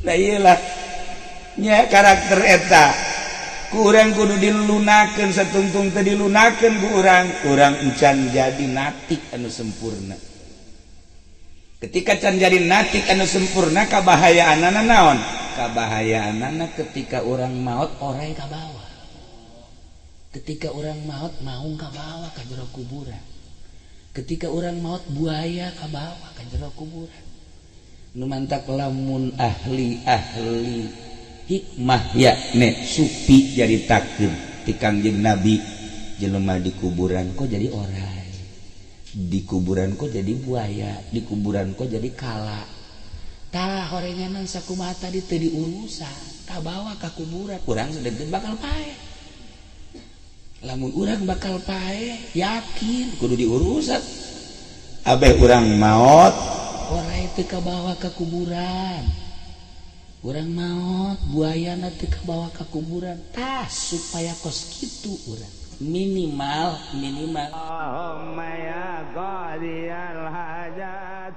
nah iyalah nya karakter eta kurang kudu dilunakeun satungtung teu dilunakeun ku urang encan jadi natik anu sempurna. Ketika can jadi natik anu sempurna kabahayaanna naon? Kabahayaanna ketika urang maot orek ka bawah. Ketika urang maot maung ka bawah ka jero kuburan. Ketika urang maot buaya ka bawah ka jero kuburan. Nu mantak lamun ahli hikmah yakne supi jadi takdir ti Kangjeng Nabi jelema di kuburan kok jadi orang, di kuburan kok jadi buaya, di kuburan kok jadi kala. Tah horenganan sakumaha tadi teu diurusan ka bawa ka kuburan urang sedengkeun bakal pae. Lamun urang bakal pae yakin kudu diurusan. Abeh urang maot ora teu ka bawa ka kuburan. Urang maot buayana teu kabawa ka kuburan tah supaya kos kitu urang minimal Allahumma ya qadiyal hajat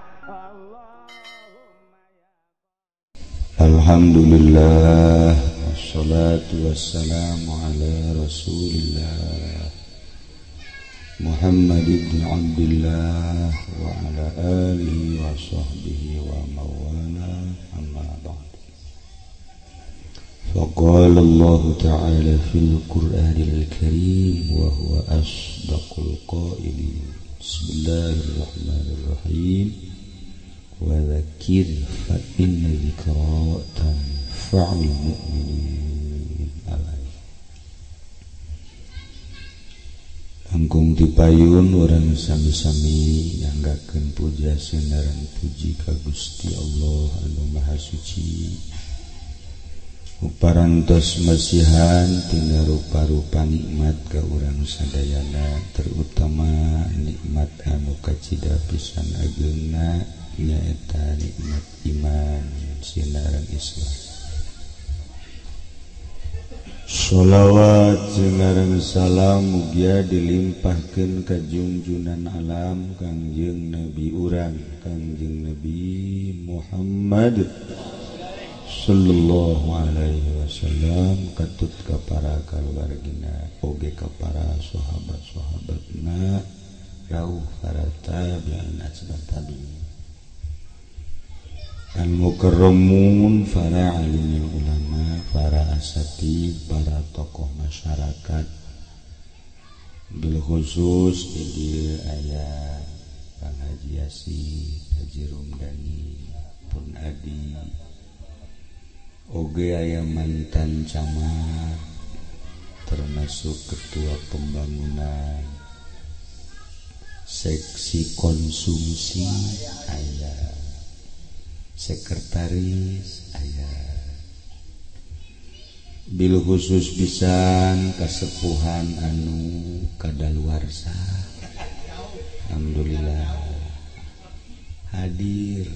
Alhamdulillah wassalatu wassalamu ala rasulillah Muhammad ibn Abdullah wa ala alihi wa sahbihi wa mawala amma ba'd. فقال الله تعالى في القرآن الكريم وهو أصدق القائلين بسم الله الرحمن الرحيم وذكر فإن ذكرى تنفع المؤمنين. Langkung dipayun orang sami-sami nyanggakeun puja sendaran puji ka Gusti Allah anu Maha Suci. Parantos masihan tina rupa-rupa nikmat ka urang sadayana terutama nikmat anu kacida pisan ageuna nyaeta nikmat iman sinaran Islam. Sholawat jeung salam mugia dilimpahkeun ka junjunan alam Kangjeng Nabi urang Kangjeng Nabi Muhammad sallallahu alaihi wasallam katut ka para kaluargina oge ka para sahabat-sahabatna rauh para tabi'in atba tabi'in al mukarramun para alimul ulama para asatid para tokoh masyarakat bil khusus di aya Kang Haji Yasin Haji Rumdani pun adi oge aya mantan camat termasuk ketua pembangunan seksi konsumsi aya sekretaris aya bil khusus pisan kasepuhan anu kadaluarsa alhamdulillah hadir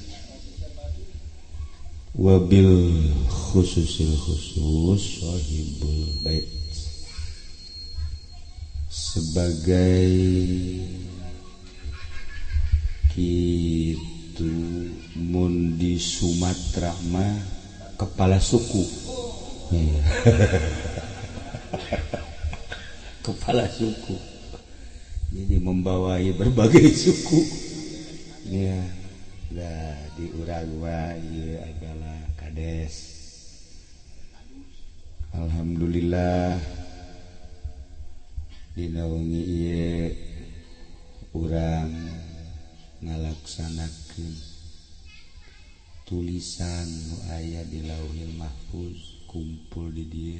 wabil khususil khusus sahibul bait sebagai kitu mun di Sumatera mah kepala suku kepala suku jadi membawai berbagai suku ya. Nah, di Uragua ieu adalah kades. Alhamdulillah dina wengi ieu urang ngalaksanakeun tulisan nu aya di Lauhil Mahfuz kumpul di dieu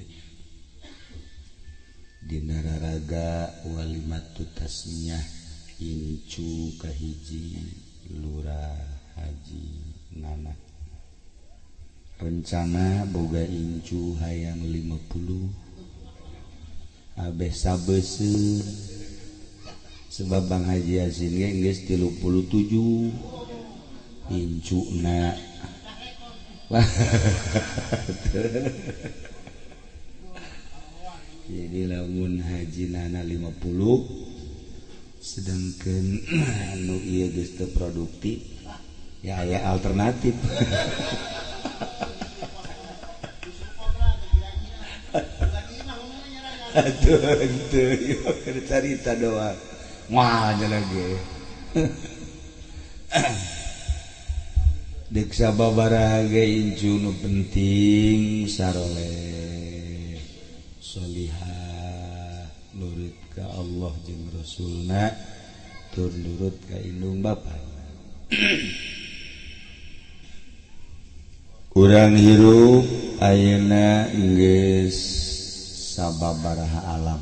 dina raraga walimatut tasmiyah incu kahiji lurah Haji Nana rencana boga incu hayang 50 abeh sabeuseun sebab Bang Haji Yasin ge geus 37 incuna jadi lamun Haji Nana 50 sedangkan anu ieu geus teu produktif ya aya alternatif Aduh, cerita doang. Wah, aja lagi. Dek sababaraha ge incu nu penting saroleh solihah nurut ka Allah jeung Rasulna tur nurut ka indung bapana. Urang hirup ayeuna geus sababaraha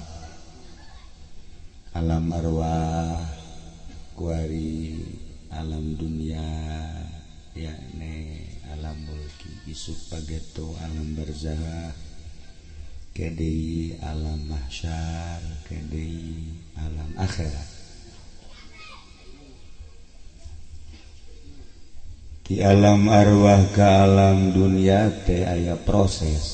alam arwah kuari alam dunia yakni alam mulki isuk pageto alam barzakh kedei alam mahsyar kedei alam akhirat. Ti alam arwah ka alam dunia teh aya proses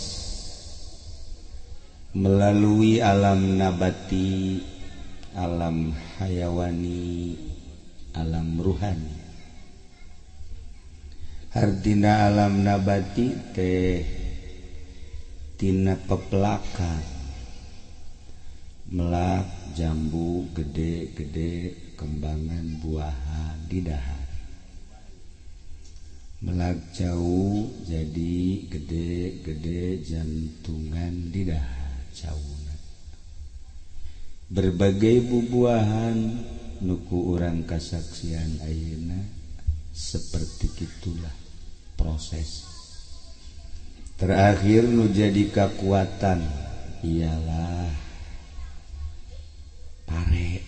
melalui alam nabati, alam hayawani, alam ruhani. Hardina alam nabati teh tina pepelakan melak jambu gede-gede kembangan buahan di dahar. Melak jauh jadi gede-gede jantungan di dahar cauna. Berbagai bubuahan nuku urang kasaksian ayeuna seperti itulah proses. Terakhir nu jadi kekuatan ialah pare.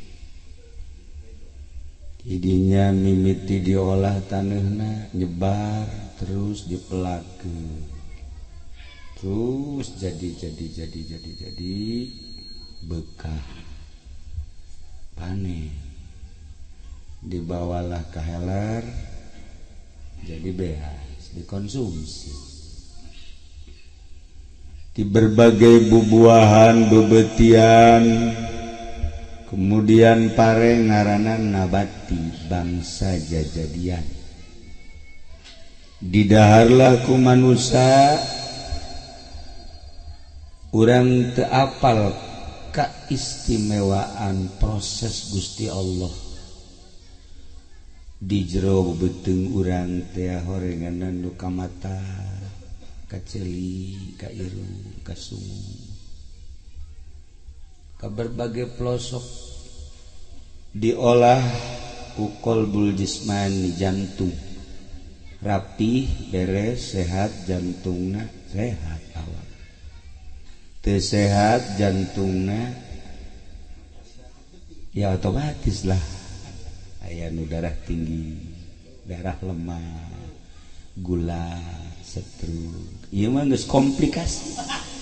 Idinya mimiti diolah taneuhna nyebar terus dipelakeun. Terus jadi bekah panen. Dibawalah ke heler jadi beas dikonsumsi di berbagai bubuahan bebetian. Kemudian pare ngaranan nabati bangsa jajadian didaharlah ku manusia urang teu apal kaistimewaan proses Gusti Allah di jero beuteung urang teh horenganan nu ka mata ka ceuli ka irung ka sungu ka berbagai pelosok diolah ku qalbul jismani jantung rapih beres sehat jantungna sehat awak teu sehat jantungna ya otomatis lah aya nu darah tinggi darah lemah gula stroke ieu mah geus komplikasi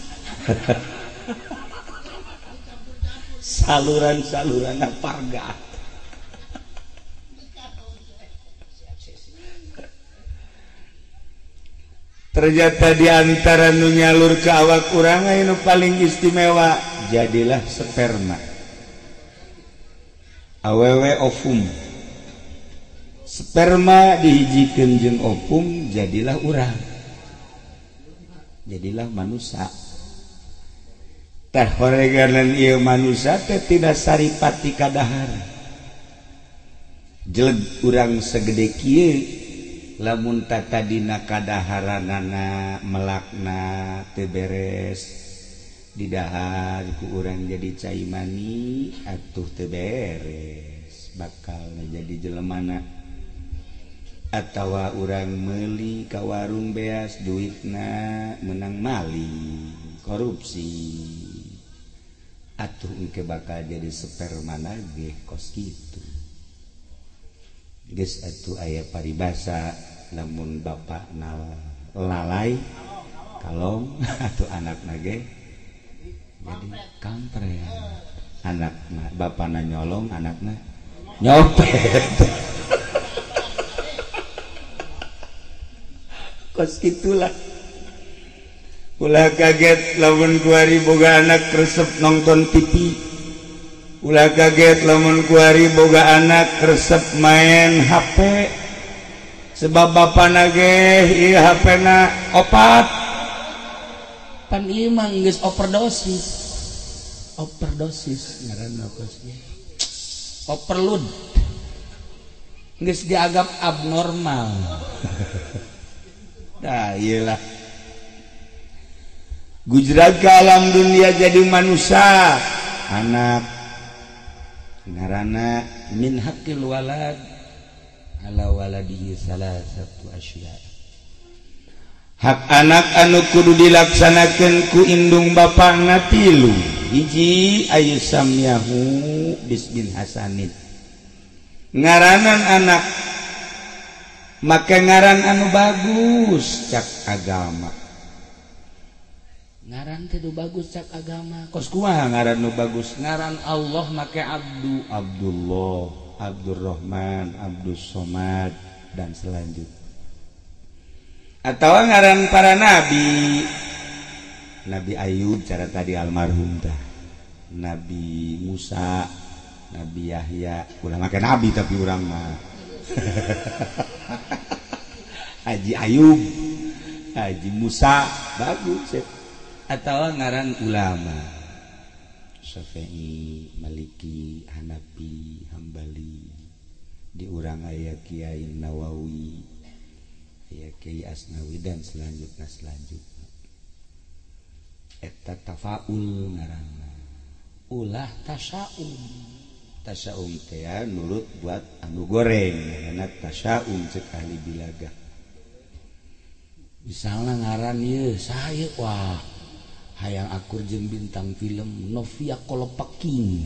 saluran-saluran parga. Ternyata di antara nu nyalur ke awak urang anu paling istimewa jadilah sperma. Awewe ovum. Sperma dihijikeun jeung ovum jadilah urang. Jadilah manusia. Tah horeganan ieu manusia teh tidak saripati kadahar. Jeleg urang segede kieu lamun tadina kadaharanana melakna teu beres di dahar ku urang jadi cai mani atuh teu beres bakal jadi jelemana atawa urang meuli ka warung beas duitna menang maling korupsi atuh engke bakal jadi sperma nage kos kitu geus atuh aya paribasa lamun bapakna lalai kalong atuh anakna ge jadi kampret anakna bapana nyolong anakna nyopet kos kitulah. Ulah kaget lamun kuari boga anak resep nonton TV. Ulah kaget lamun kuari boga anak resep main HP. Sebab bapana ge ieu HP-na opat. Pan ieu mah geus overdosis. overdosis ngaranna kosnya overload geus dianggap abnormal. Dah iyalah Gujrat ke alam dunia jadi manusia anak ngaranna min haqqil walad ala waladihi salasatu asya. Hak anak anu kudu dilaksanakeun ku indung bapana tilu. Hiji ayu samyahu bismin hasanin. Ngaranan anak make ngaran anu bagus cak agama. Ngaran teh bagus cak agama. Kos kumaha ngaran nu bagus? Ngaran Allah make Abdu, Abdullah, Abdurrahman, Abdus Somad dan selanjutnya. Atau ngaran para nabi, Nabi Ayub cara tadi almarhum dah, Nabi Musa, Nabi Yahya, ulah make nabi tapi urang mah Haji Ayub, Haji Musa bagus ya. Atau ngaran ulama Syafi'i, Maliki, Hanafi, Hambali, di urang aya Kiai Nawawi, aya Kiai Asnawi dan selanjutnya eta tafaul ngaranna ulah tasyaum teh nurut buat anu goreng karena tasyaum cek ahli bilaga misalnya ngaran ieu saya wah hayang akur jeung bintang film Novia Kolopaking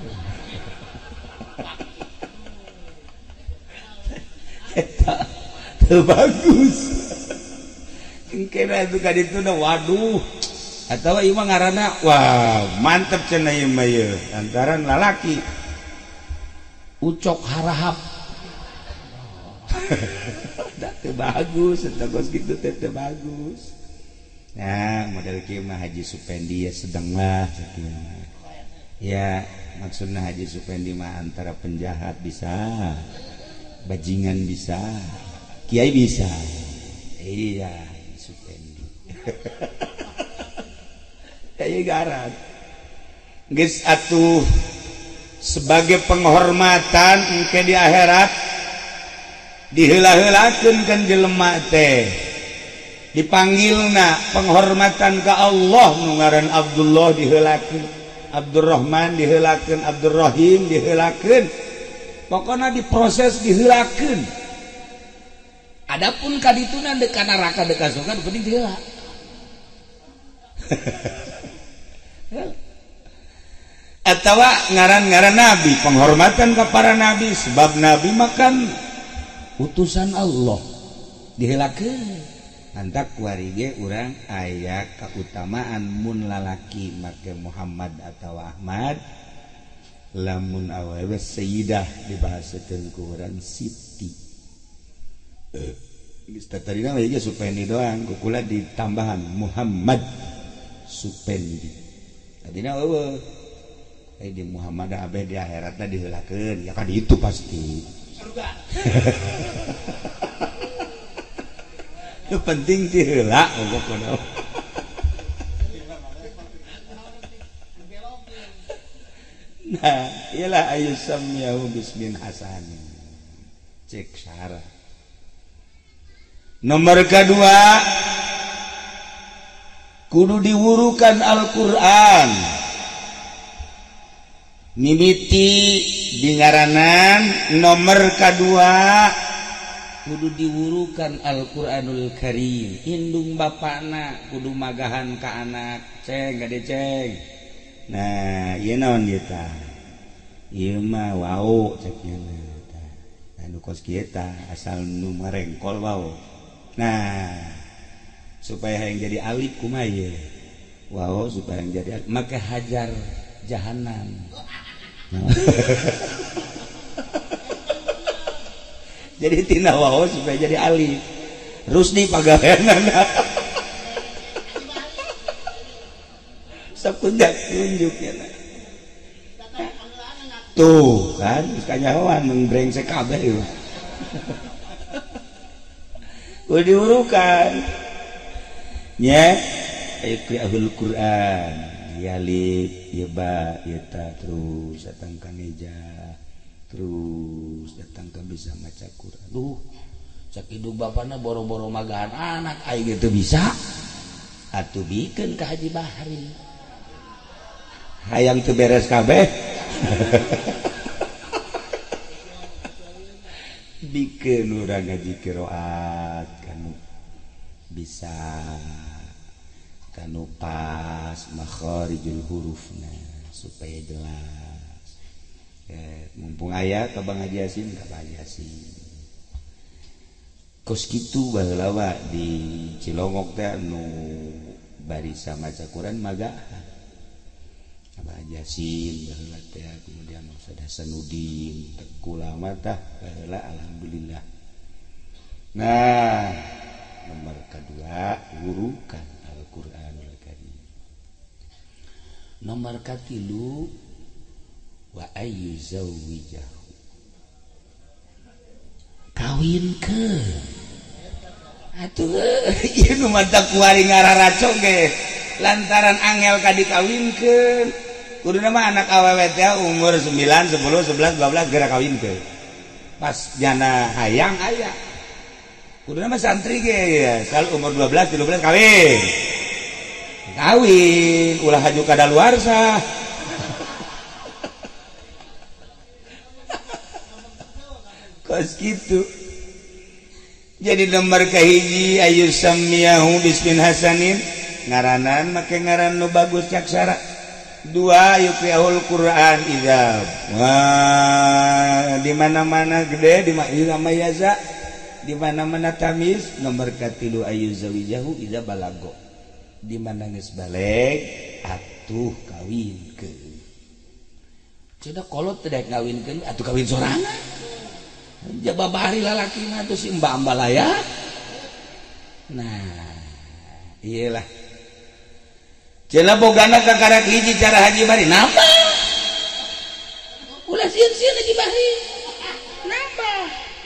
eta teu bagus engkena itu kadituna waduh atawa ieu mah ngaranna wah mantep cenah ieu mah ieu lantaran lalaki ucok harahap teu bagus eta kos kitu teh teu bagus. Nah, model kieu mah Haji Supendi ya sedang lah ya maksudnya Haji Supendi mah antara penjahat bisa, bajingan bisa, kiai bisa. Iya, Haji Supendi. Kayak garat. Geus atuh sebagai penghormatan engke di akhirat diheula-heulakeun kan jelema teh. Dipanggilna penghormatan ke Allah nu ngaran Abdullah diheulakeun, Abdurrahman diheulakeun, Abdurrahim diheulakeun. Pokona diproses diheulakeun. Adapun kadituna deuk ka neraka deuk ka surga penting diheula. Atawa ngaran-ngaran nabi, penghormatan ke para nabi sebab nabi makan utusan Allah diheulakeun. Antak warige urang aya keutamaan mun lalaki make Muhammad atau Ahmad lamun awewe sayyidah dibahasakeun ku urang Siti. Geus tatarina we ge Supendi doang kukula ditambahan Muhammad Supendi. Tadina eueuh di Muhammad abeh di akhiratna diheulakeun ya kan itu pasti surga. Itu penting diheula pokoknya. Nah, ialah ayu samyahu bismin hasanin. Cek syarah. Nomor kedua, kudu diwurukan Al-Qur'an. Mimiti dingaranan nomor kedua kudu diwurukan Al-Qur'anul Karim. Indung bapana kudu magahan ka anak. Ceng gade ceng. Nah, ieu naon ieu tah? Ieu mah wau ceknya tah. Anu kos kieu tah asal nu marengkol wau. Nah, supaya yang jadi alif kumaha ieu? Wau supaya yang jadi alif maka hajar jahanam. Nah. Jadi tina wau supaya jadi alif. Rusdi pagaweanana. Sapundak tunjuknya. Tuh kan kanyahoan mengbrengsek kabeh ieu. Kudu diurukan. Nya iqra'ul Qur'an. yalif ieu ba ieu ta terus datang ka meja terus datang ka bisa maca Quran. Duh cak induk bapana boro-boro magahan anak aing teu bisa atuh bikeun ka Haji Bahri hayang teu beres kabeh bikeun urang ngaji qiraat kanu bisa kanu pas makharijul hurufna supaya jelas mumpung aya ka Bang Haji Yasin ka Bang Haji Yasin kos kitu baheula di Cilongok teh anu barisa maca Quran magahan Abah Haji Yasin baheula teh kemudian Ustaz Hasanuddin Teku Lama tah baheula alhamdulillah. Nah nomor kedua hurukan Al-Qur'anul Karim. Nomor katilu wa ayyuzawwijahu kawinkeun atuh ieu nu mantap kuari ngararaco ge lantaran angel ka dikawinkeun kuduna mah anak awewe teh umur 9 10 11 12 geura kawinkeun pas jana hayang aya kuduna mah santri ge ya sal umur 12 13 kawin ulah haju kadaluarsa kos gitu. Jadi nomor kahiji ayu samiyahu bismin hasanin ngaranan make ngaran nu bagus caksara. Dua yuqra'ul Qur'an idza di mana-mana gede di mana yaza di mana-mana tamis. Nomor katilu ayu zawijahu idza balago di mana geus baleg atuh kawinkeun. Cenah kolot teh daek ngawinkeun atuh kawin sorangan. Jababari lalakina tuh si mbak ya. Nah iyalah cenah bogana kakarak hiji cara Haji Bahri nambah ulah sieun-sieun Haji Bahri nambah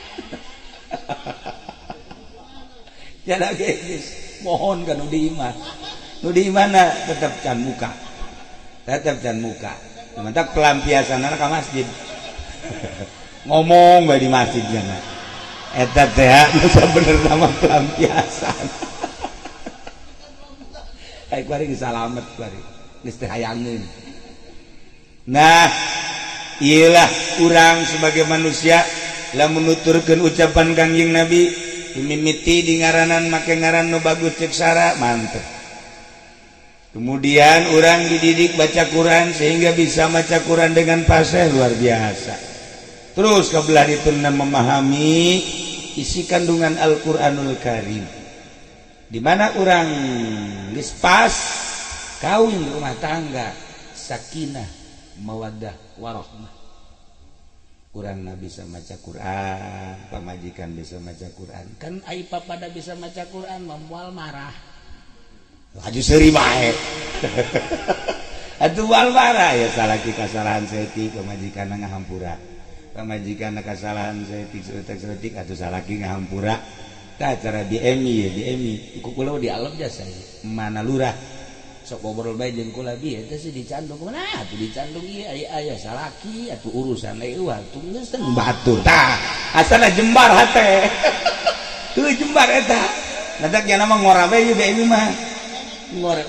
cara geus mohon ka nu di imana tetep can muka mantap pelampiasanna ka masjid ngomong bae di masjid jangan eta teh nu bener nama pelampiasan ai kuari geus salamet kuari geus teh hayangeun. Nah iyalah urang sebagai manusia lamun nuturkeun ucapan Kangjeng Nabi mimiti di ngaranan make ngaran nu bagus cek sara mantep. Kemudian urang dididik baca Quran sehingga bisa baca Quran dengan fasih luar biasa. Terus kabelah itu memahami isi kandungan Al-Qur'anul Karim. Di mana orang geus pas kawin rumah tangga sakinah mawaddah warahmah. Urang bisa maca Quran, pamajikan bisa maca Quran. Kan ai papada bisa maca Quran moal marah. Aju seuri bae. Atuh moal marah ya salaki kasalahan setik pamajikan ngahampura. Pamajikan kesalahan setik atau salaki ngahampura tah cara diemi ku kula di alam jasa mana lurah sok ngobrol bae jeung kula bi eta sih dicandung mana atuh dicandung ieu aya salaki atuh urusan eueuh atuh geus teh batur tah asana jembar hate tuh jembar eta nadak nya mah ngora bae ieu BMI mah ngora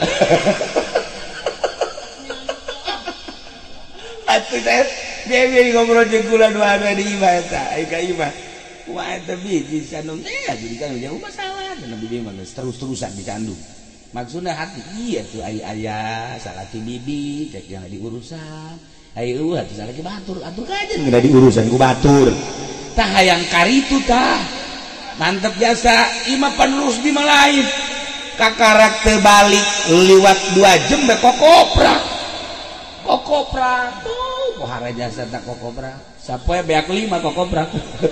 atuh teh BMI ngobrol jeung kula dua di imah eta ai ka imah kumaha eta biji sandung teh jadi kan jauh masalah dan bibi mah terus-terusan dicandung maksudna hati iya tuh aya salaki bibi cek jangan diurusan ayo atuh salaki batur atuh kajen geus diurusan ku batur tah hayang karitu tah mantep jasa imah penerus di lain kakarak teu balik liwat 2 jam be kokoprak tuh pohara jasa tak kokoprak sapoe beak 5 kokoprak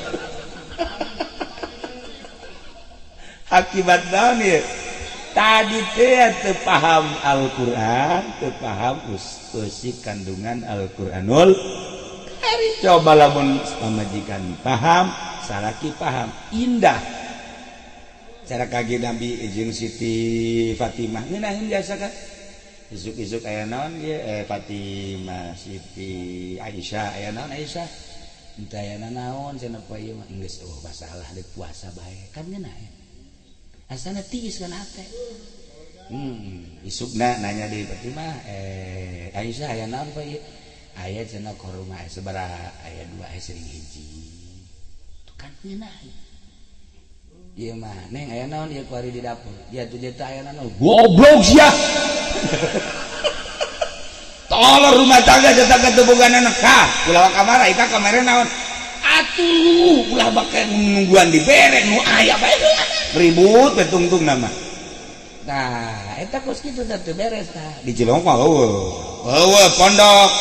akibat naon ieu tadi teh teu paham Al-Qur'an teu paham usik kandungan Al-Qur'anul Karim. Coba lamun pamajikan paham salaki paham indah cara kage Nabi jeung Siti Fatimah ngeunaheun biasa kan isuk-isuk aya naon ieu Fatimah Siti Aisyah aya naon Aisyah entah aya naon cenah poe ieu mah geus masalah deuk puasa bae kan geuna ya asana tiis kana teh isukna nanya deui Fatimah Aisyah aya naon poe ieu aya cenah korma sabaraha aya 2 sering hiji tuh kan geuna ieu mah neng aya naon ieu kuari di dapur ya tuh jeta aya naon goblok sia tolong rumah tangga tetangga tebogan anak ulah kamar ika kamera naon atuh ulah bake nungguan dibere nu aya bae ribut betungtung nama nah eta kos kitu teh beres tah di Cilongok mah eueuh pondok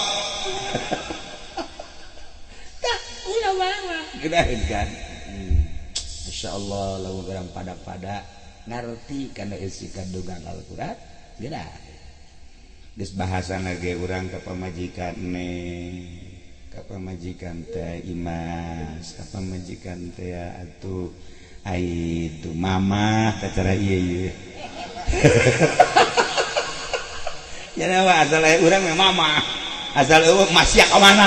tah ulah mah gedaheun kan masyaallah lamun urang pada-pada ngarti kana isi kandungan Al-Qur'an geuna geus bahasana ge urang ka pamajikan ka pamajikan teh Imas ka pamajikan teh atuh ai itu mama ka cara ieu ya nawa asal urang mah mama asal eueuh masya ka mana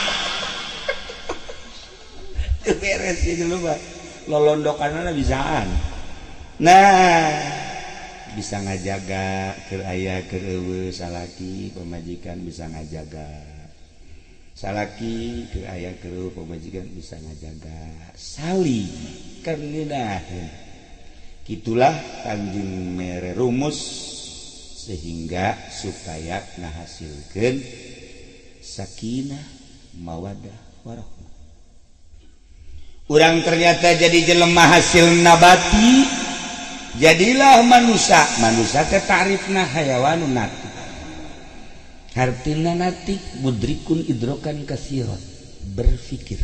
teu beres ieu dulu mah lolondokanana bisaan nah bisa ngajaga keur aya keur eueuh salaki pamajikan bisa ngajaga salaki keur aya keur eueuh pamajikan bisa ngajaga sali kan ngeunaheun kitulah Kanjeng mere rumus sehingga supaya ngahasilkeun sakinah mawaddah warahmah urang ternyata jadi jelema hasil nabati jadilah manusia teh ta'rifna hayawanun natik hartina natik mudrikun idrokan katsiran berpikir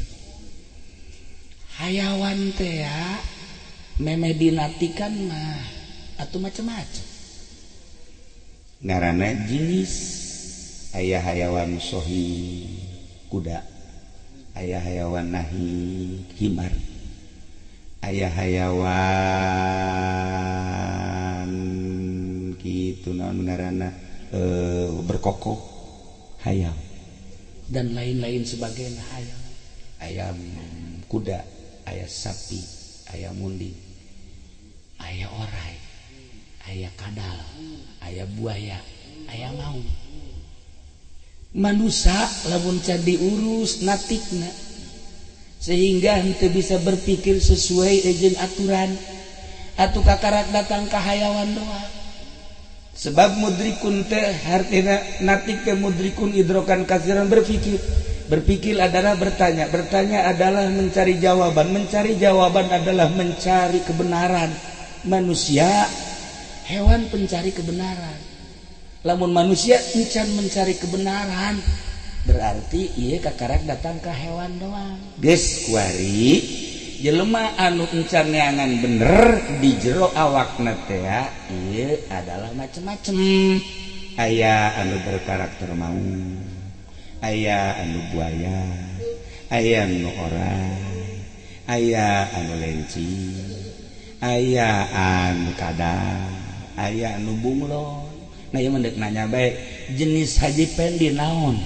hayawan teh ya meme dinatikan mah atuh macam-macam ngaranna jenis aya hayawan sohi kuda aya hayawan nahi himar aya hayawan kitu naon ngaranna berkokok hayam dan lain-lain sebagainya hayam ayam kuda aya sapi aya munding aya orai aya kadal aya buaya aya maung manusia lamun can diurus natikna sehingga henteu bisa berpikir sesuai jeung aturan atuh kakarak datang ka hayawan doang sebab mudrikun teh hartina natik teh mudrikun idrokan katsiran berpikir adalah bertanya adalah mencari jawaban adalah mencari kebenaran manusia hewan pencari kebenaran lamun manusia encan mencari kebenaran berarti ieu kakarak datang ke hewan doang geus kuari jelema anu encan neangan bener di jero awakna teh ieu adalah macem-macem aya anu berkarakter maung aya anu buaya aya anu orai aya anu lenci aya anu kadal aya anu bunglon nah ieu mendek nanya bae jenis haji pendi naon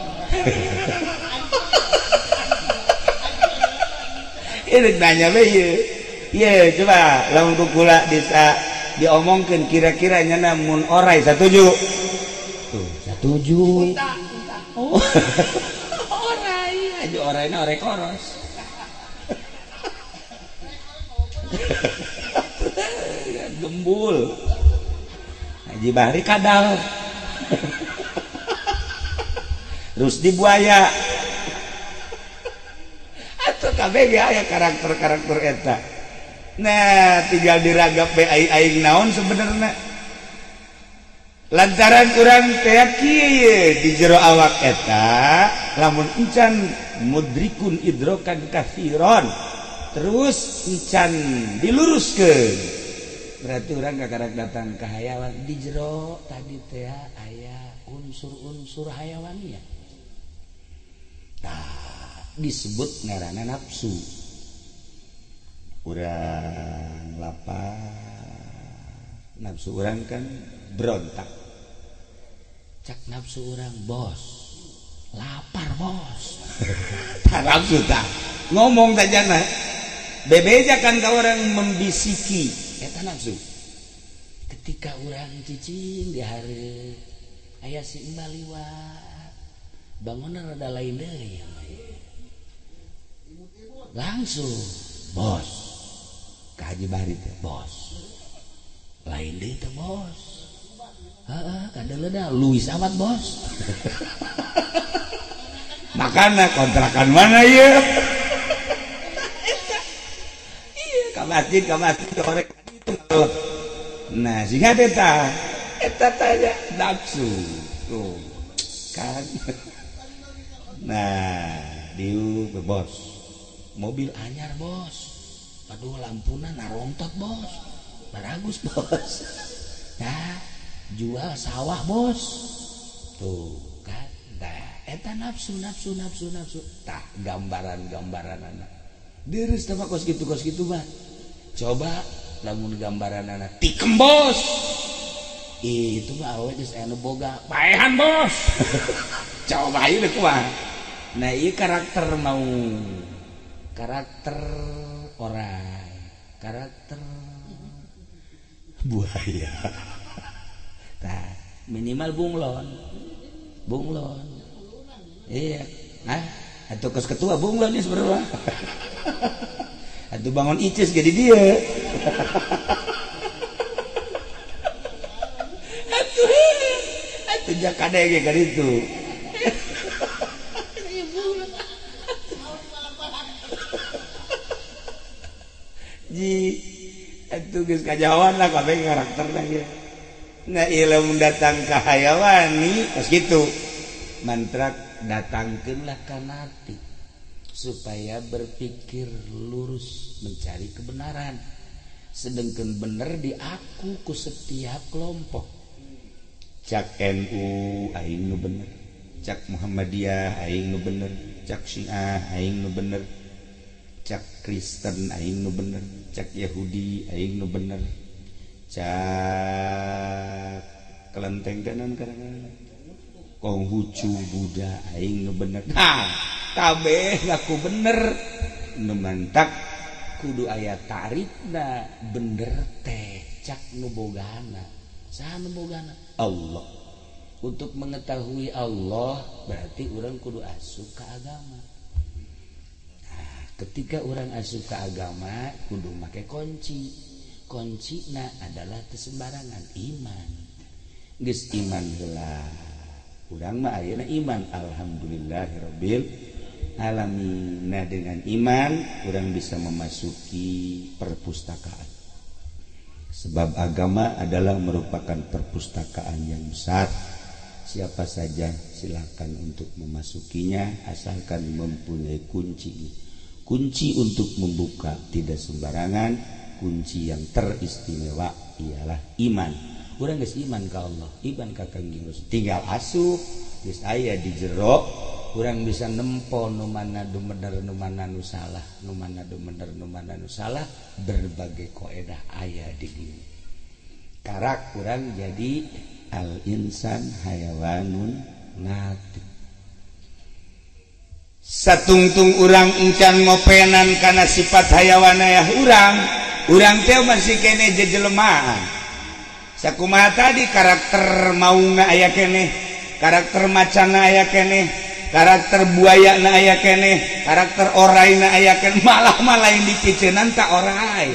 ini nanya bae ieu coba lamun kukula bisa diomongkeun kira-kira nya mun orai satuju tuh satuju oh orai aja oraina orai koros gembul Haji Bahri kadal Rusdi buaya atau kabeh ge aya karakter-karakter eta nah tinggal diragap bae aing naon sebenarnya lantaran urang teh kieu di jero awak eta lamun encan mudrikun idrokan katsiran terus encan diluruskeun berarti urang kakarak datang ke hayawan di jero tadi teh aya unsur-unsur hayawaniah nah disebut ngaranna nafsu urang lapar nafsu urang kan berontak cak nafsu orang bos lapar bos tak nafsu tak ngomong saja nah bebeja kan ka orang membisiki eta nafsu ketika orang cicing di hari aya si Mbak liwat bangunan rada lain deui langsung bos ka Haji Bahri teh bos lain deui teh bos kadang-kadang luwis amat bos makanya kontrakan mana ya iya ke masjid korek itu nah sehingga eta tanya nafsu tuh kan nah diu bos mobil anyar bos aduh lampuna narongtot bos baragus bos nah jual sawah bos tuh kan dah eta nafsu tah gambaran anak deres sama kos gitu mah coba lamun gambaran anak tikem bos itu mah awe geus anu boga paehan bos coba ieu deh kumaha nah ieu karakter orang karakter buaya nah, minimal bunglon iya atau kos ketua bunglon ini sebenarnya atau bangun icis jadi dia atau jakadege kan itu ji atau geus kajawan lah kabeh karakterna ya nah ilmu datang ke hayawani pas gitu mantrak datangkanlah kanati supaya berpikir lurus mencari kebenaran sedangkan bener di aku ku setiap kelompok cak NU aing nu bener cak Muhammadiyah aing nu bener cak Syiah aing nu bener cak Kristen aing nu bener cak Yahudi aing nu bener cak kelenteng tenan kadang-kadang Konghucu Buddha aing nu bener nah kabeh ngaku bener nu mantak kudu aya tarifna bener teh cak nu bogana saha nu bogana Allah untuk mengetahui Allah berarti orang kudu asup ke agama nah ketika orang asup ke agama kudu make kuncina adalah kesembarangan iman geus iman heula urang mah ayeuna iman alhamdulillahirabbil alamin nah dengan iman urang bisa memasuki perpustakaan sebab agama adalah merupakan perpustakaan yang besar siapa saja silakan untuk memasukinya asalkan mempunyai kunci untuk membuka tidak sembarangan kunci yang teristimewa ialah iman. Urang geus iman ka Allah, iman ka Kangjeng Rasul. Tinggal asup geus aya di jero, urang bisa nempo nu mana nu bener nu mana nu salah, nu mana nu bener nu mana nu salah, berbagai kaedah aya di dieu. Karak urang jadi al insan hayawanun natik. Satungtung urang encan ngopenan kana sifat hayawanaya urang teh masih kene jejelemaan sakumaha tadi karakter maungna aya kene karakter macana aya kene karakter buayana aya kene karakter orayna aya kene malah lain diciceunan ka oray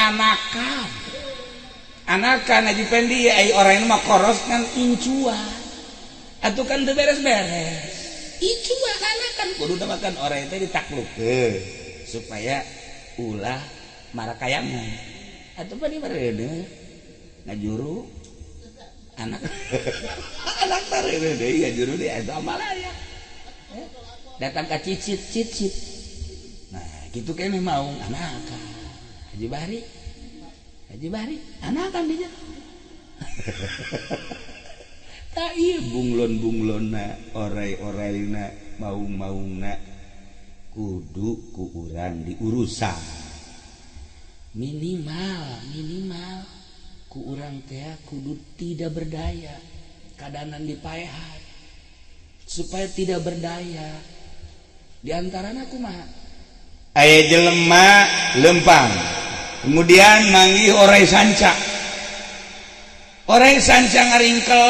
anakan aji pendi ai orayna mah koros kan incuan atuh kan teu beres-beres incuan anakan kudu makan oray teh ditaklukkeun supaya ulah marakayangan atau apa nih mereka ngajuru anak mereka ngajuru dia itu amalah ya datang ke cicit nah gitu kan mau anak Haji Bahri anak kan dia tak iya bunglon na orai na mau na kudu ku urang diurusan minimal ku urang teh kudu tidak berdaya kadanan dipaehan supaya tidak berdaya. Di antaranya kumaha? Aya jelema lempang, kemudian manggih orai sanca. Orai sanca ngaringkel,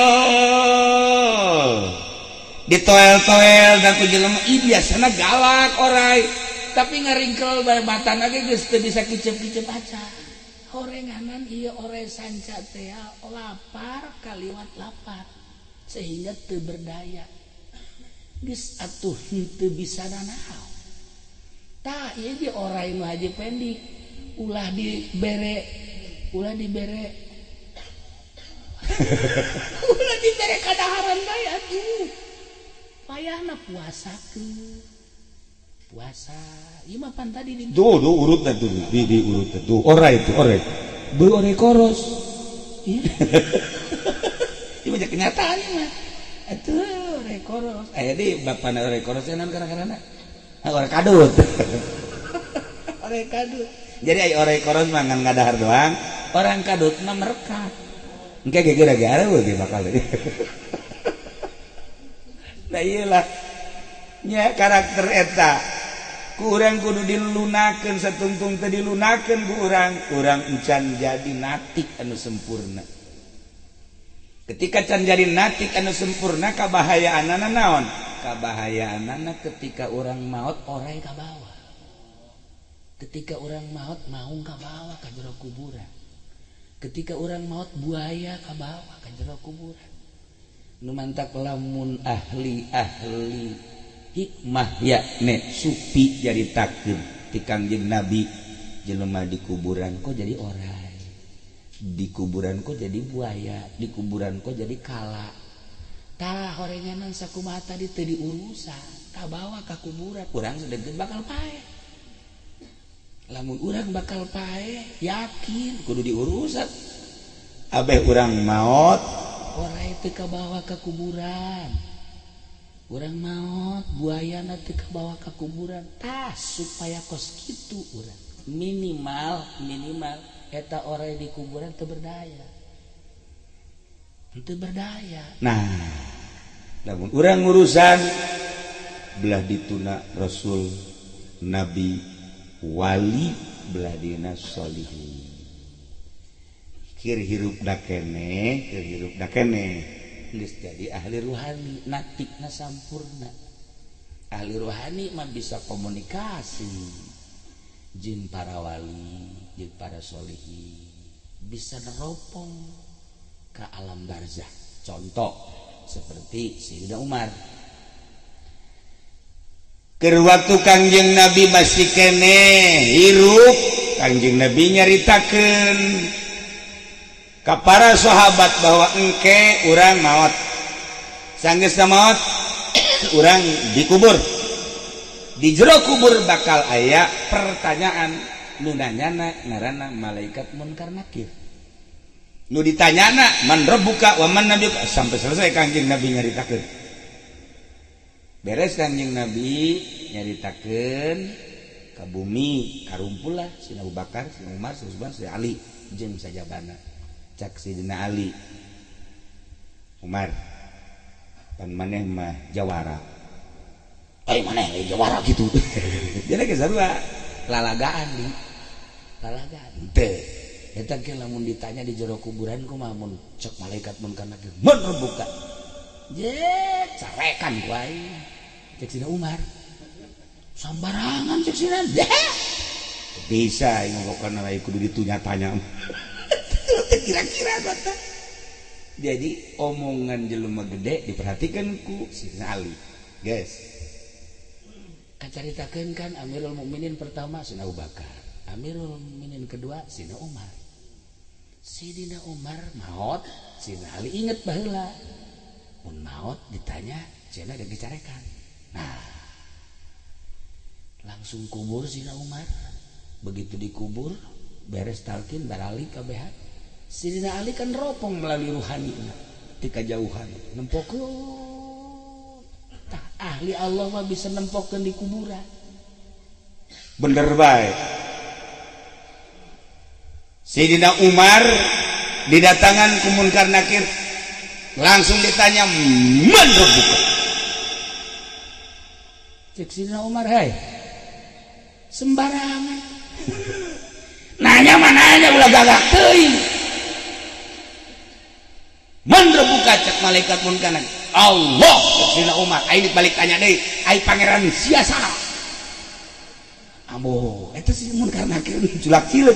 ditoel-toel dan ku jelema, ih biasana galak orai, tapi ngaringkel babatan lagi geus teu bisa kicep-kicep aca. Horenganan ieu orai sanca teh lapar kaliwat lapar sehingga teu berdaya. Geus atuh henteu bisa nanaon. Tah ieu ge orai nu haji pendik ulah dibere ulah dibere kadaharan bae atuh. Payahna puasakeun. Puasa. Ieu mah pan tadi di urut tuh di urut tuh. Orai itu, orai. Beu orai koros. Ieu mah kenyataan mah. Atuh orai koros. Aya di bapana orai koros naon kana-kana? Orai kadut. Orai kadut. Jadi aya orai koros mah ngan ngadahar doang, orang kadut mah merekat. Engke ge gara-gara we bakal deui. Nah iyalah nya karakter eta ku urang kudu dilunakeun satungtung teu dilunakeun ku urang encan jadi natik anu sempurna. Ketika can jadi natik anu sempurna kabahayaanna naon? Kabahayaanna ketika urang maot orai ka bawah. Ketika urang maot maung ka bawah ka jero kuburan. Ketika urang maot buaya ka bawah ka jero kuburan. Nu mantak lamun ahli hikmah yakne supi jadi takdir ti Kangjeng Nabi jelema di kuburan kok jadi orai, di kuburan kok jadi buaya, di kuburan kok jadi kala. Tah horenganan sakumaha tadi teu diurusan ka bawah ka kuburan urang sedengkeun bakal pae. Lamun urang bakal pae yakin kudu diurusan. Abeh urang maot orai teu ka bawah ka kuburan. Urang maot buayana teu ka bawah ka kuburan. Tah supaya kos kitu urang minimal eta orai di kuburan teu berdaya. Teu berdaya. Nah, lamun urang urusan belah dituna Rasul, Nabi, wali, belah dina sholihin. Kir hirup da keneh geus jadi ahli ruhani, natikna sampurna. Ahli ruhani mah bisa komunikasi jeung para wali, jeung para sholihin, bisa neropong ke alam barzah. Contoh seperti Sayyidina Umar. Keur waktu Kangjeng Nabi masih keneh hirup, Kangjeng Nabi nyaritakeun ka para sahabat bahwa engke urang maot. Sanggeusna maot urang dikubur. Di jero kubur bakal aya pertanyaan nu nanyana ngaranna malaikat munkar nakir. Nu ditanyana man rabbuka wa man nabiyuka sampai selesai Kangjeng Nabi nyaritakeun. Beres Kangjeng Nabi nyaritakeun ka bumi karumpul lah Sayyidina Abu Bakar, Sayyidina Umar, Sayyidina Utsman, Sayyidina Ali jeung sajabana. Cak Sayyidina Ali, Umar, pan maneh mah jawara. Maneh jawara gitu. Jadi ke sarua lalagaan di lalagaan. Teu. Eta ge lamun ditanya di jero kuburan kumaha mun cek malaikat mun kana ge mun rebuka. Je carekan ku aing. Cek Sayyidina Umar. Sambarangan cek Sayyidina. Bisa ngomongkeun aya kudu ditunya-tanya. Kira-kira kata. Jadi omongan jelema gede diperhatikan ku Sayyidina Ali. Guys. Kacaritakeun kan Amirul Mukminin pertama Sayyidina Abu Bakar, Amirul Mukminin kedua Sayyidina Umar. Sayyidina Umar maot, Sayyidina Ali inget baheula. Mun maot ditanya, cenah geus dicarekan. Nah. Langsung kubur Sayyidina Umar. Begitu dikubur, beres talqin barali kabeh. Sayyidina Ali kan ropong melalui ruhani ti kajauhan nempokeun. Tah ahli Allah mah bisa nempokeun di kuburan. Bener bae. Sayyidina Umar didatangan ku munkar nakir. langsung ditanya man rabbuka cek Sidina Umar hai sembarangan nanya mananya ulah gagak teuing man rabbuka cek malaikat mun kana Allah cek Sidina Umar ai dibalik tanya deui ai pangeran sia saha ambo eta si mun karena culak cileuk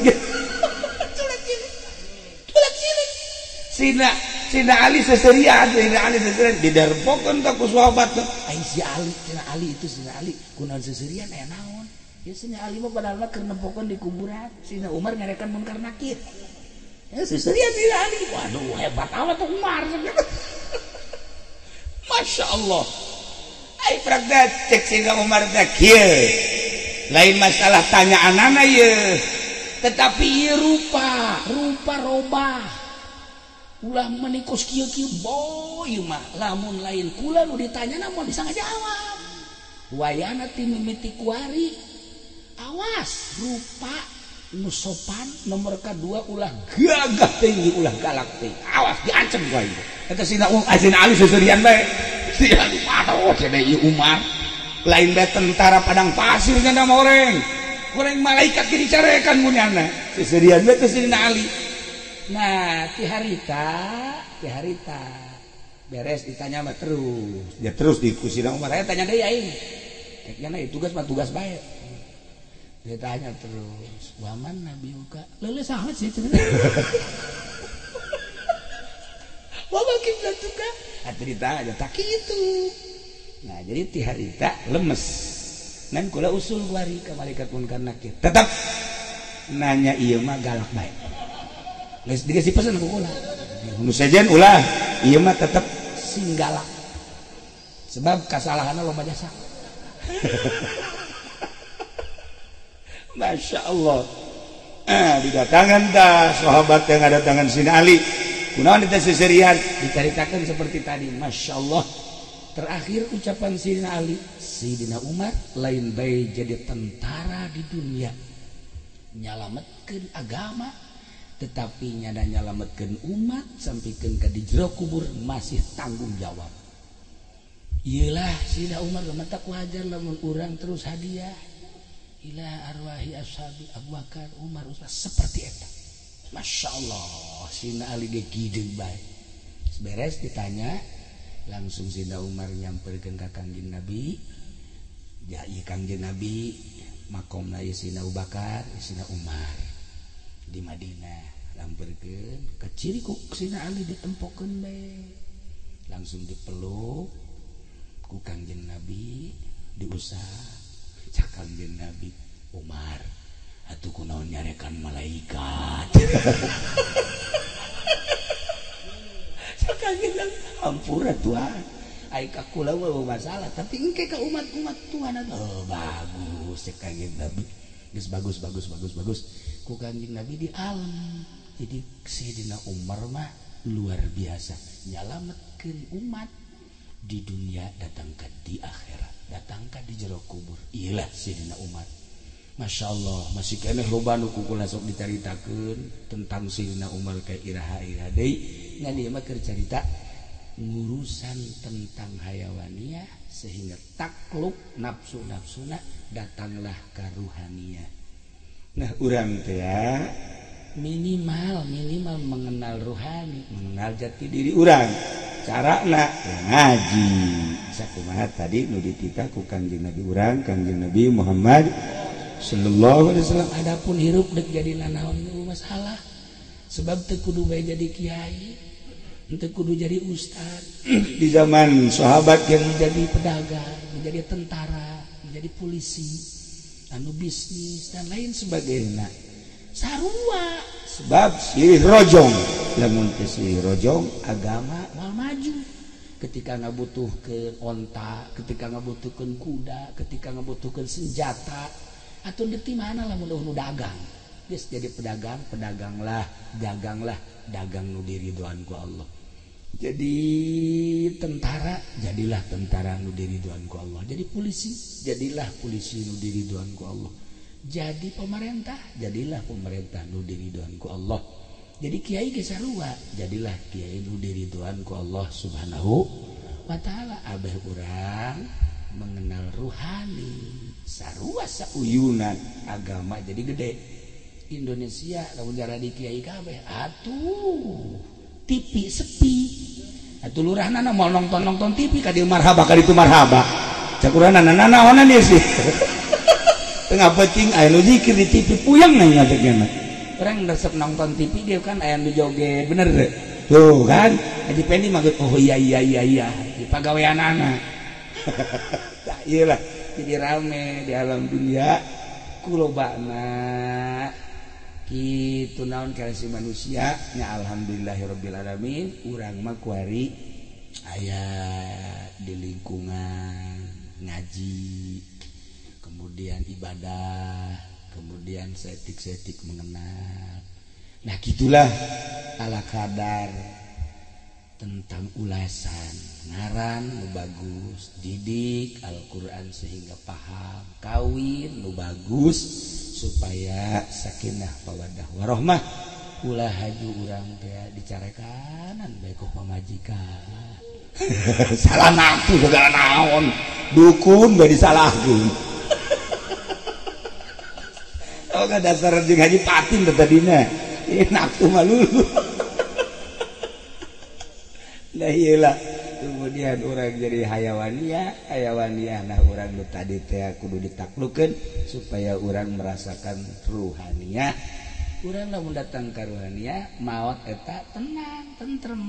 Sina Ali seserian diderpokeun ka ku sahabat ai si Ali Sina Ali itu Sina Ali kunaon seserian aya naon ya Sina Ali mah padahal keur nempokeun di kuburan Sina Umar ngarekan munkar nakir ya seserian Sina Ali waduh hebat amat tuh Umar Masya Allah ai praktek cek Sina Umar teh kieu lain masalah tanya anana ye tetapi ieu rupa robah ulah menikos kieu-kieu boy mah lamun lain kula nu ditanya namun bisa ngajawab wayana ti mimiti kuari awas rupa nu sopan nomor kedua ulah gagah tinggi ulah galak tinggi awas diancem gua itu eta Sina Ali seserian bae sia aduh cenah ieu Umar lain bae tentara padang pasir nya nama orang malaikat ge dicarekan munyana seserian bae teh Sina Ali. Nah, ti harita beres ditanya mah terus. Ya terus Sina Umar Saya tanya deui aing. Kayaknya tugas mah tugas bae. Dia tanya terus, "Waman Nabi uka?" Leuleuh saha sih cenah. Wa kiblatuka? Atuh ditanya tak kitu. Nah, jadi ti harita lemes. Nan kula usul kuari ka malaikat munkar nakir. Tetap nanya ieu mah galak bae. Geus dikasih pesan ku ulah. Nu sejen ulah ieu mah tetep sing galak. Sebab kasalahanna loba jasa. Masya Allah. Didatangan dah sahabat yang ada tangan Sina Ali. Kunaon eta seserian diceritakan seperti tadi. Masya Allah. Terakhir ucapan Sidina Ali, Sidina Umar lain bae jadi tentara di dunia, nyalametkeun agama, tetapi nyada nyalametkeun umat sampikeun ka di jero kubur masih tanggung jawab. Iyalah Sidina Umar mata wajar lamun urang terus hadiah ila arwahi ashabi Abu Bakar Umar Utsman seperti eta. Masya Allah Sidina Ali ge kideung bae. Beres ditanya langsung Sidina Umar nyamperkeun ka Kangjeng Nabi. Ya ieu Kangjeng Nabi makomna ieu Sidina Abu Bakar, Sidina Umar di Madinah lamperkeun keciri ku Sidina Ali ditempokeun bae. Langsung dipeluk ku Kangjeng Nabi diusah. Cak Kangjeng Nabi Umar atuh kunaon nyarekan malaikat. Cak Kangjeng Nabi ampura Tuhan ai ka kula mah masalah tapi engke ka umat-umat Tuhan bagus cak Kangjeng Nabi geus bagus ku Kangjeng Nabi di alam. Jadi Sayyidina Umar mah luar biasa nyalametkeun umat di dunia datangkan di akhirat datangkan di jero kubur. Iyalah Sayyidina Umar. Masya Allah masih keneh loba nu kukula sok dicaritakeun tentang Sayyidina Umar kayak iraha-iraha deui ngan ieu mah keur carita ngurusan tentang hayawaniyah sehingga takluk nafsu-nafsuna datanglah ka ruhaniyah. Nah urang teh ya minimal mengenal rohani, mengenal jati diri urang. Carana ya ngaji. Sakumaha tadi nu dititah ku Kangjeng Nabi urang, Kangjeng Nabi Muhammad sallallahu alaihi wasallam. Adapun hirup dek jadi nanaon masalah. Sebab teu kudu bae jadi kiai, teu kudu jadi ustad. Di zaman sahabat yang menjadi pedagang, menjadi tentara, menjadi polisi, anu bisnis dan lain sebagainya. Sarua sebab silih rojong lamun teu silih rojong agama moal maju. Ketika ngabutuhkeun onta, ketika ngabutuhkeun kuda, ketika ngabutuhkeun senjata, atuh di mana lamun nu dagang. Geus jadi pedagang, daganglah, dagang nu diridhoan ku Allah. Jadi tentara, jadilah tentara nu diridhoan ku Allah. Jadi polisi, jadilah polisi nu diridhoan ku Allah. Jadi pemerintah, jadilah pemerintah nu diridhoan ku Allah. jadi kiai ge sarua jadilah kiai nu diridhoan ku Allah Subhanahu wa taala. Abah urang mengenal ruhani sarua sauyunan agama jadi gede. Indonesia lamun jadi kiai kabeh atuh TV sepi atuh lurahna mau nonton TV ka dieu marhaba ka ditu marhaba cak urang naon ieu sih tengah peuting aya nu zikir di TV puyeng nya ngategna orang resep nonton TV dia kan aya nu joget bener deh tuh kan Haji Pendi mah oh iya di pagaweanana tah ieu lah jadi rame di alam dunia kulobana kitu naon kana si manusia nya alhamdulillahirabbil alamin urang mah kuari aya di lingkungan ngaji kemudian ibadah kemudian setik mengenal. Nah gitulah ala kadar tentang ulasan ngaran nu bagus didik Al-Quran sehingga paham kawin nu bagus supaya sakinah mawaddah warahmah ulah haju urang teh dicarekanan bae ku pamajikan salah nafsu segala naon dukun bae disalahkeun. Oh kan dasar jeung Haji Patin tadina nafsu malulu. Nah iyalah kemudian orang jadi hayawaniyah nah orang nu tadi teh kudu ditaklukkeun supaya orang merasakan ruhaniyah. Urang lamun datang ka ruhaniyah maot eta tenang tentrem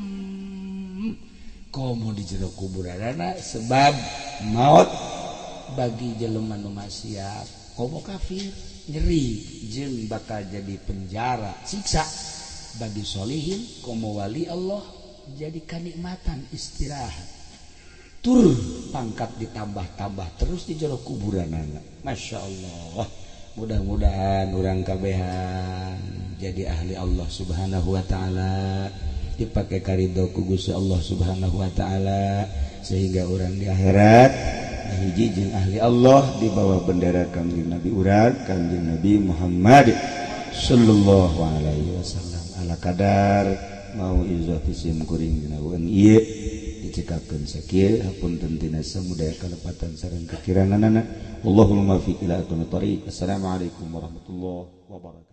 komo di jero kuburanna sebab maot bagi jelema nu maksiat komo kafir nyeri jeung bakal jadi penjara siksa bagi solihin komo wali Allah jadi kenikmatan istirahat tur pangkat ditambah-tambah terus di jero kuburanna. Masya Allah mudah-mudahan urang kabehan jadi ahli Allah Subhanahu wa taala dipake karidho ku Gusti Allah Subhanahu wa taala sehingga orang di akhirat hiji jeung ahli Allah di bawah bendera kanjeng Nabi urang kanjeng Nabi Muhammad sallallahu alaihi wasallam. Ala kadar mau izotisim kuring dina ueun ieu dicekakeun sakieu hapunten tina samudaya kalepatan sareng kekiranganana. Allahumma fiq ila aqwamit thoriq. Assalamualaikum warahmatullahi wabarakatuh.